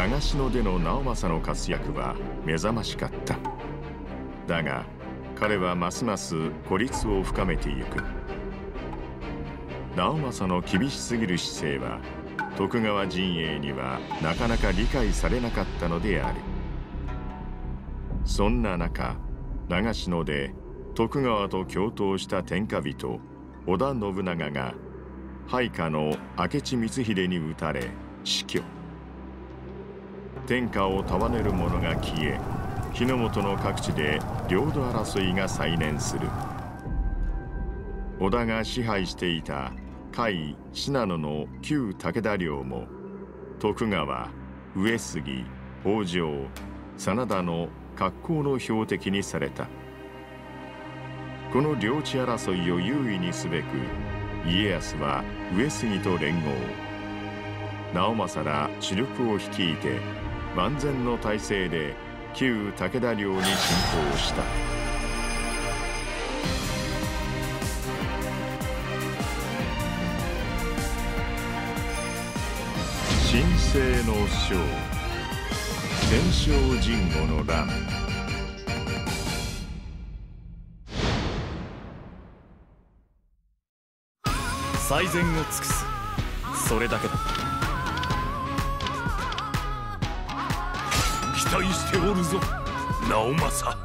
長篠での直政の活躍は目覚ましかった。だが彼はますます孤立を深めていく。直政の厳しすぎる姿勢は徳川陣営にはなかなか理解されなかったのである。そんな中、長篠で徳川と共闘した天下人織田信長が配下の明智光秀に討たれ死去。天下を束ねる者が消え、日の本の各地で領土争いが再燃する。織田が支配していた甲斐信濃の旧武田領も徳川、上杉、北条、真田の格好の標的にされた。この領地争いを優位にすべく家康は上杉と連合。直政ら主力を率いて万全の体制で旧武田領に侵攻した。新政の将、天正神護の乱。 最善を尽くす、それだけだ。 期待しておるぞ直政。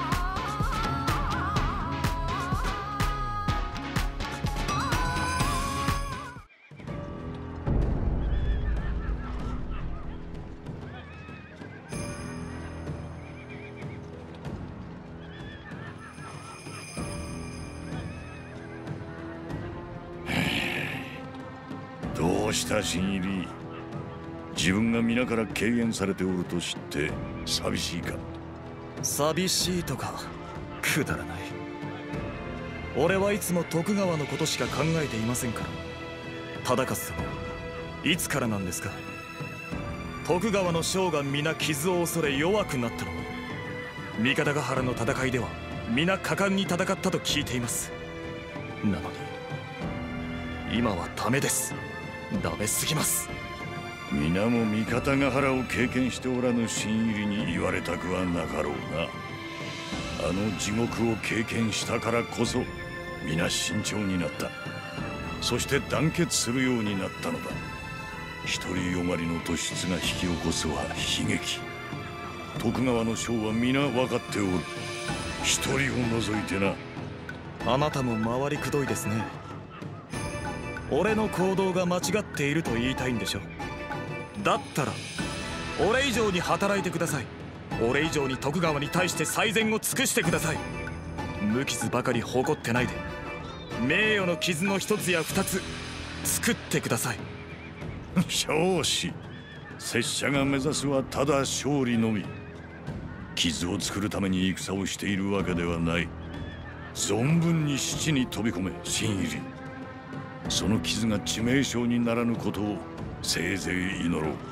どうした新入り。自分が皆から敬遠されておると知って寂しいか。 寂しいとかくだらない。俺はいつも徳川のことしか考えていませんから。忠勝様、いつからなんですか。徳川の将が皆傷を恐れ弱くなったのも三方ヶ原の戦いでは皆果敢に戦ったと聞いています。なのに今はダメです。ダメすぎます。 皆も三方ヶ原を経験しておらぬ新入りに言われたくはなかろうな。あの地獄を経験したからこそ皆慎重になった。そして団結するようになったのだ。独りよがりの突出が引き起こすは悲劇。徳川の将は皆分かっておる。一人を除いてな。 あなたも回りくどいですね。俺の行動が間違っていると言いたいんでしょ。だったら俺以上に働いてください。俺以上に徳川に対して最善を尽くしてください。無傷ばかり誇ってないで名誉の傷の一つや二つ作ってください。 少子、拙者が目指すはただ勝利のみ。傷を作るために戦をしているわけではない。存分に死地に飛び込め新入り。その傷が致命傷にならぬことをせいぜい祈ろう。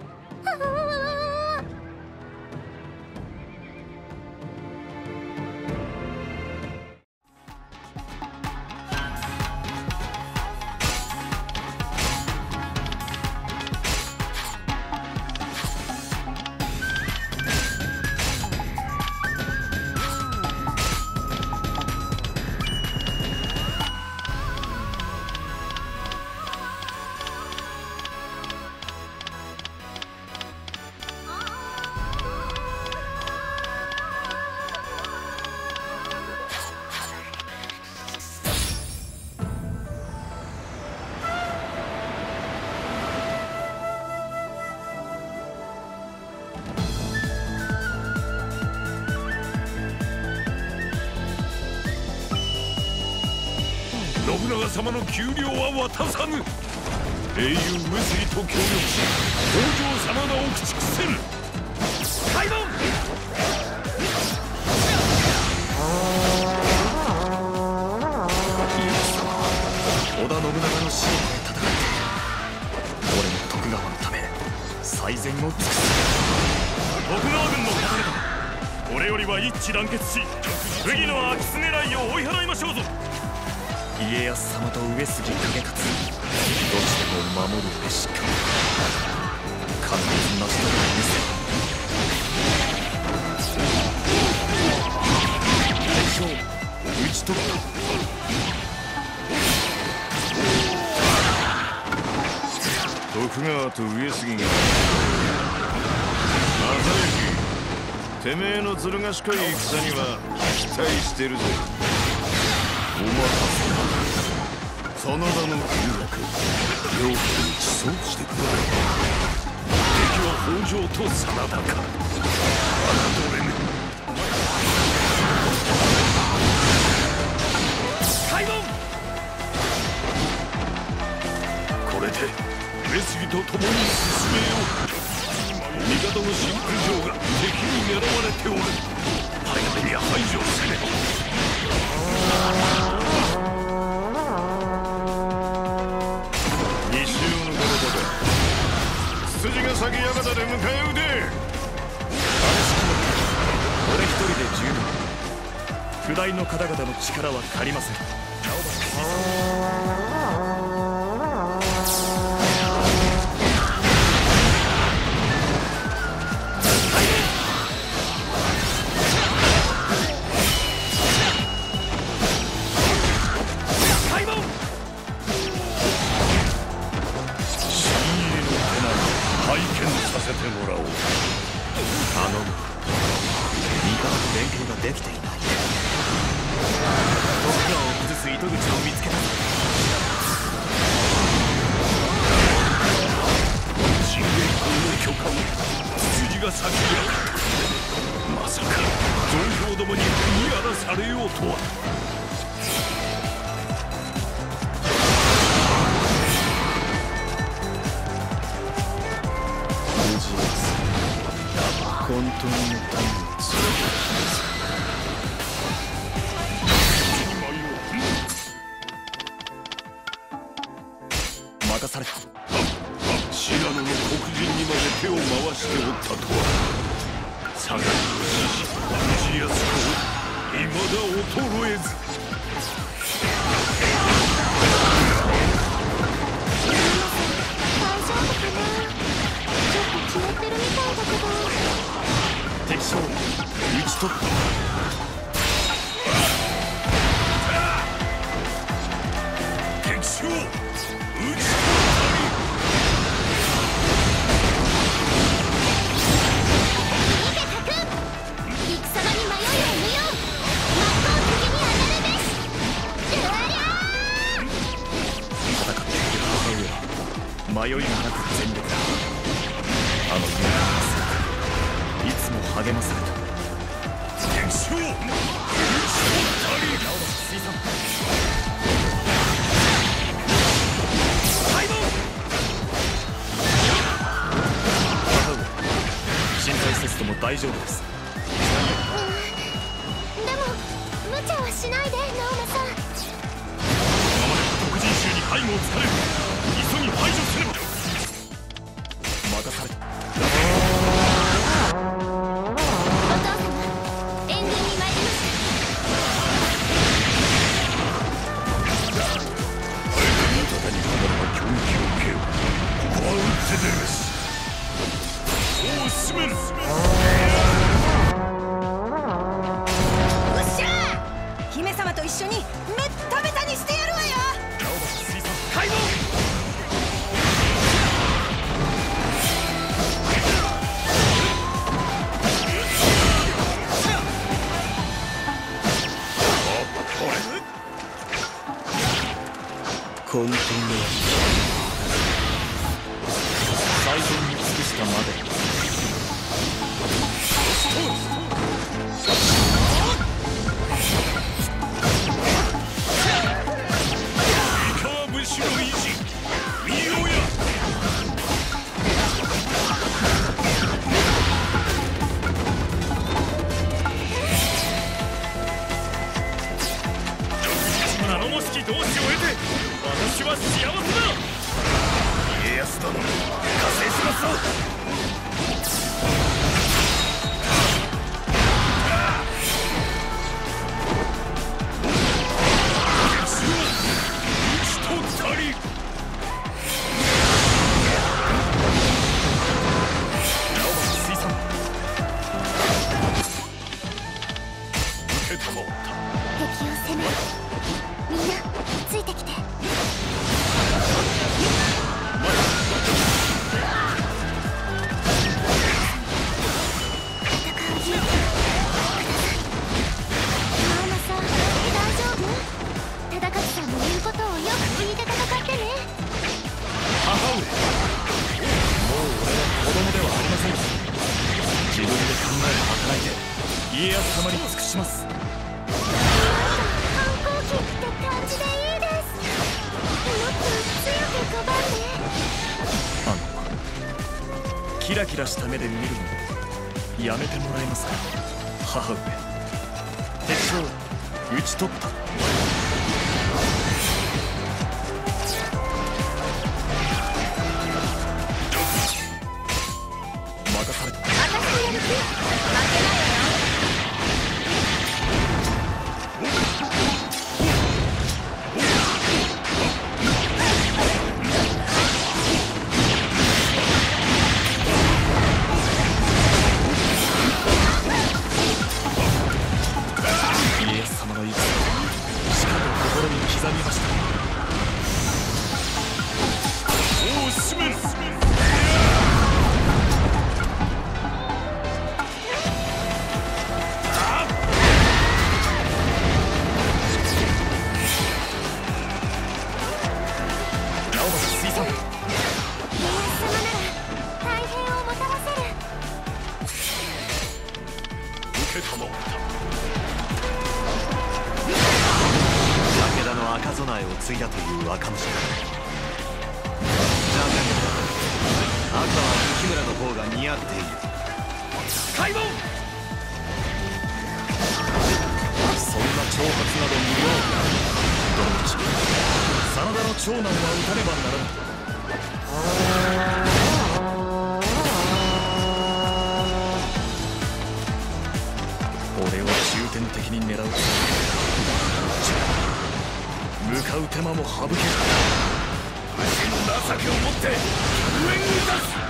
信長様の給料は渡さぬ。英雄上杉と協力し北条様がを駆逐せる。開門。 織田信長の死を戦って俺も徳川のため最善を尽くす。 徳川軍の方々、これよりは一致団結し不義の空き巣狙いを追い払いましょうぞ。 家康様と上杉景勝どっちでも守るべしか。 ず成し遂げる見せ。敵将討ち取った。 徳川と上杉が正行、てめえのずる賢い戦には期待してるぜ。 お待たせだ。真田の軍略両家に馳走してくれ。敵は北条と真田か。侮れぬ。開門。これで上杉と共に進めよう。味方の新宮城が敵に狙われておる。早めに排除せね。 西尾の頃だ。つつじが先館で迎え撃て。 俺一人で十分。不代の方々の力は借りません。 拝見させてもらおう。 頼む。味方と連携ができていない。徳川を崩す糸口を見つけた。 信玄公の許可をつつじが先や。まさか増票どもに踏み荒らされようとは。 本当の民を連れて任された。 信濃の黒人にまで手を回しておったとは。相模の志士氏康公いまだ衰えず。 大丈夫かな。ちょっと血ってるみたいだけど。 敵将討ち取った。 敵将討ち取ったり。 迷いがなく全力だ。あの勇気のいつも励まされた。 敵将討ち取ったり。 水産開門。 母上、心配せずとも大丈夫です。 でも無茶はしないで、直政さん。 今まで黒人衆に背後を突かれる。急ぎ排除すれば。 任された。 お父様、援軍に参りました。 味方にかまれば攻撃を受けよう。ここは打って出るべし。そう進める。 おっしゃー。姫様と一緒にめっためたにしてやるわよ。 開門。 混沌の最善に尽くしたまで。 三河武士の意地見ようや。頼もしき同志を得て私は幸せだ。家康殿、加勢しますぞ。敵将討ち取ったり。 けたもった。 敵を攻める。みんなついてきて。 家康様に尽くします。 反抗期って感じでいいです。もっと強くかばって。 キラキラした目で見るのやめてもらえますか、母上。敵を討ち取った。任された。 私やる気負けないわよ。 武田の赤備えを継いだという若武者だ。だが赤は雪村の方が似合っている。開門。 そんな挑発など無用。どの道真田の長男は討たねばならぬ。俺を重点的に狙う。向かう手間も省ける。 足の情けをもって上に出す。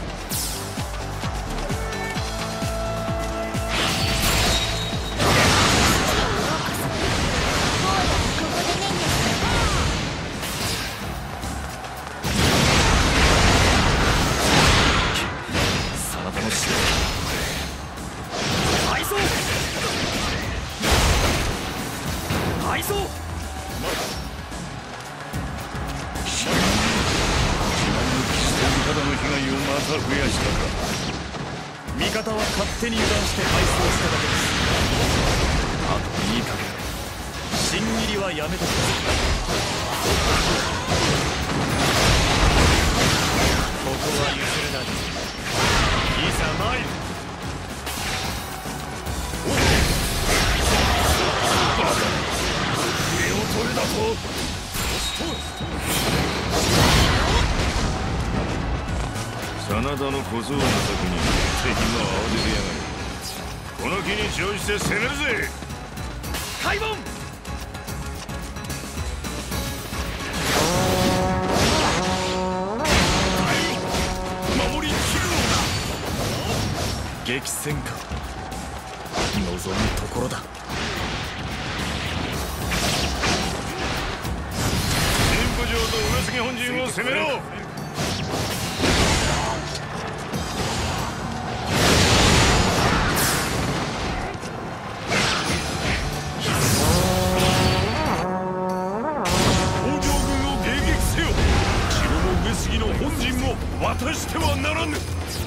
味方は勝手に油断して敗走しただけです。あといい加減新入りはやめてください。ここは譲れない。いざ参る。 上を取れだと。 真田の小僧の策に敵が慌ててやがる。この気に乗じて攻めるぜ。 開門。守りきるのだ。 激戦か望むところだ。 神保城と上杉本陣を攻めろ。本陣も渡してはならぬ。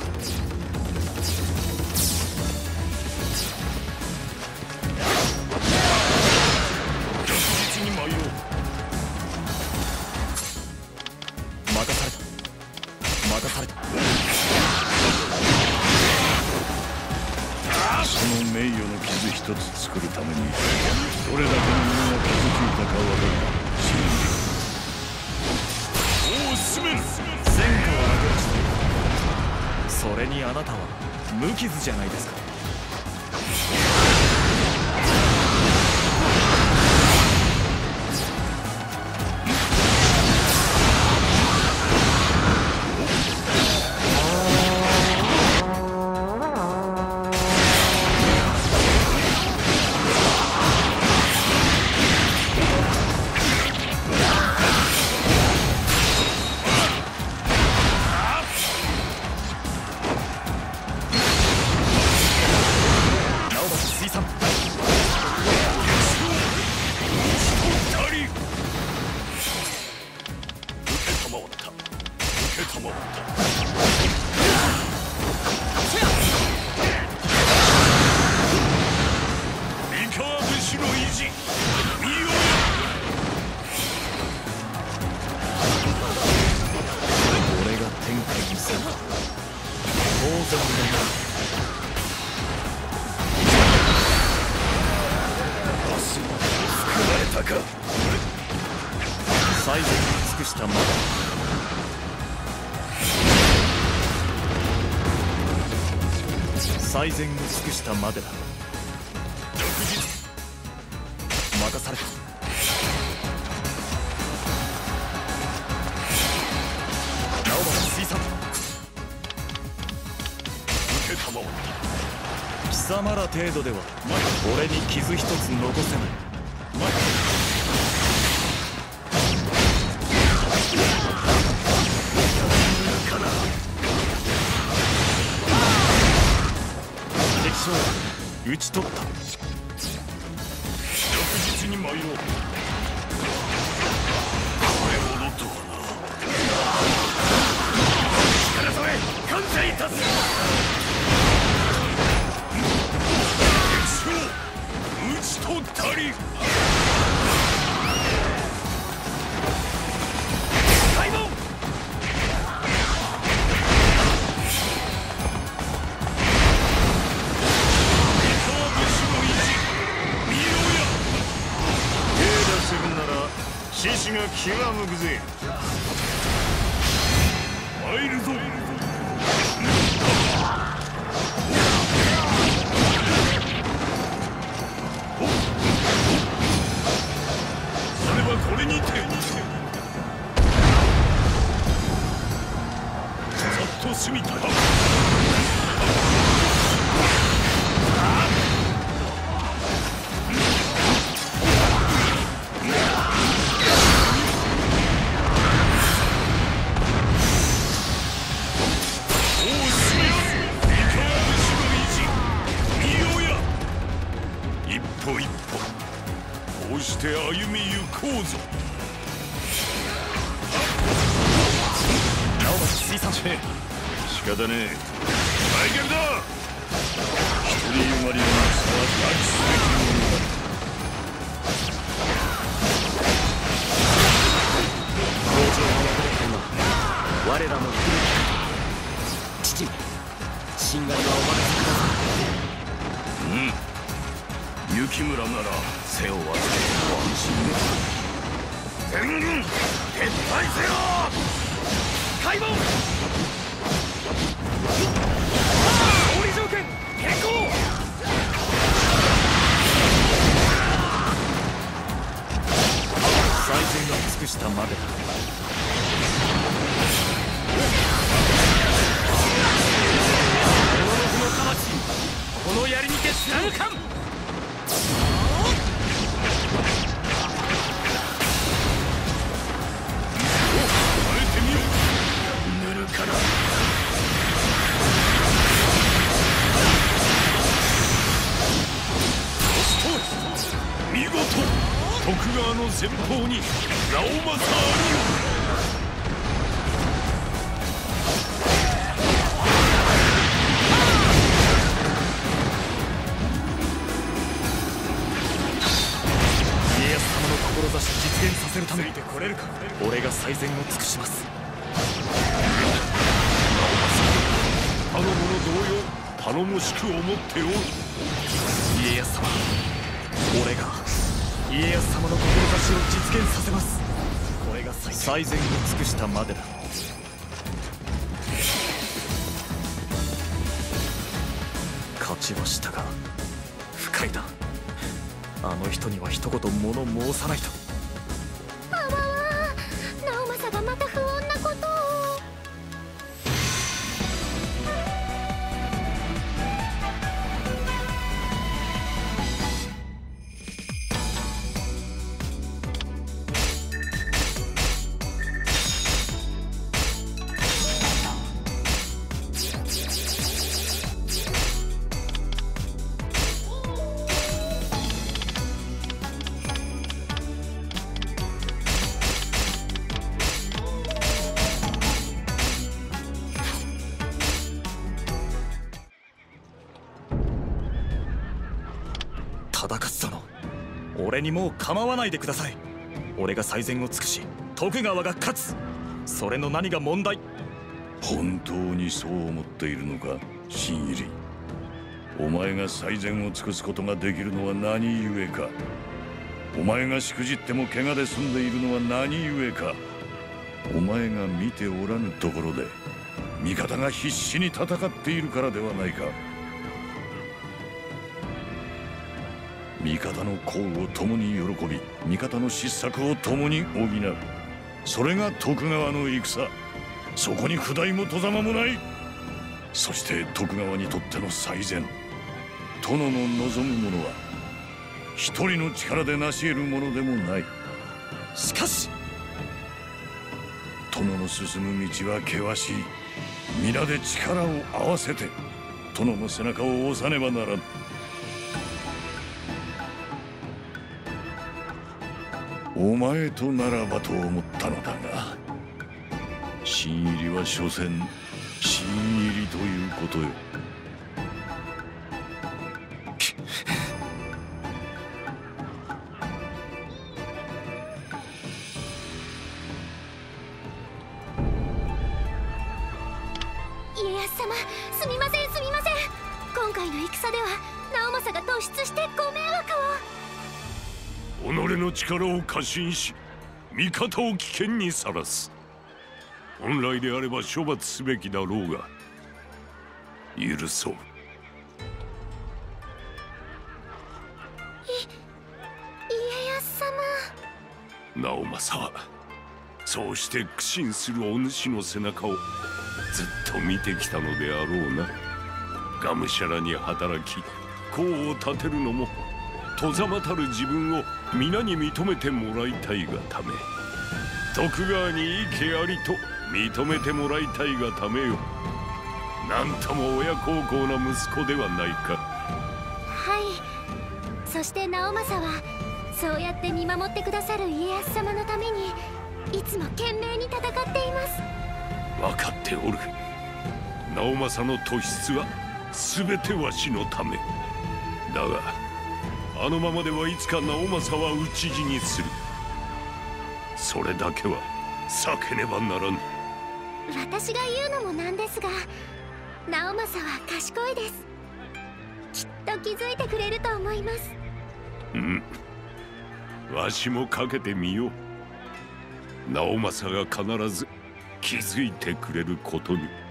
確実に参ろう。 任された。任された。 その名誉の傷一つ作るためにどれだけの者が傷ついたかわかる。 おお進める。 戦果を挙げました。それにあなたは無傷じゃないですか。 産。最善を尽くしたまで。最善を尽くしたまでだ。任された。直原水産。貴様ら程度では俺に傷一つ残せない。敵将討ち取った。 確実に参ろう。これほどとはな。力添え感謝いたす。討ち取ったり。開門。 獅子が気は向くぜ。 参るぞ。それはこれにて。ざっと済みた。こうして歩み行こうぞ。 直松水産。 仕方ねえ。マイケルだ。一人余りの戦は断ちすべきものだ。 北条の役目は我らの古き父上、しんがりはお任せください。 雪村なら背を預ける安心で。全軍撤退せよ。開門。勝利条件変更。 最善を尽くしたまでだ。 この槍にて貫かん。 見事徳川の前方に直政ありよ。 家康様の志実現させるために俺が最善を尽くします。 他の者同様頼もしく思っておる。 家康様、俺が家康様の志を実現させます。これが最善を尽くしたまでだ。勝ちはしたが不快だ。あの人には一言物申さないと。 あわわ、直政がまた不穏なことを。 忠勝殿、俺にもう構わないでください。俺が最善を尽くし徳川が勝つ、それの何が問題？ 本当にそう思っているのか新入り。お前が最善を尽くすことができるのは何故か。お前がしくじっても怪我で済んでいるのは何故か。お前が見ておらぬところで味方が必死に戦っているからではないか。味方の功を共に喜び、味方の失策を共に補う、それが徳川の戦。そこに不代も外様もない。そして徳川にとっての最善、殿の望むものは一人の力で成し得るものでもない。 しかし殿の進む道は険しい。皆で力を合わせて殿の背中を押さねばならん。お前とならばと思ったのだが、新入りは所詮新入りということよ。 家康様、すみませんすみません。今回の戦では直政が突出してご迷惑を。 己の力を過信し味方を危険にさらす。本来であれば処罰すべきだろうが許そう。 家康様。 直政はそうして苦心するお主の背中をずっと見てきたのであろうな。がむしゃらに働き功を立てるのも外様たる自分を皆に認めてもらいたいがため、徳川にいい家ありと認めてもらいたいがためよ。なんとも親孝行な息子ではないか。 はい。そして直政はそうやって見守ってくださる家康様のためにいつも懸命に戦っています。 分かっておる。直政の突出は全てわしのためだが、あのままではいつか直政は討ち死にする。それだけは避けねばならぬ。 私が言うのもなんですが、直政は賢いです。きっと気づいてくれると思います。 うん、わしもかけてみよう。直政が必ず気づいてくれることに。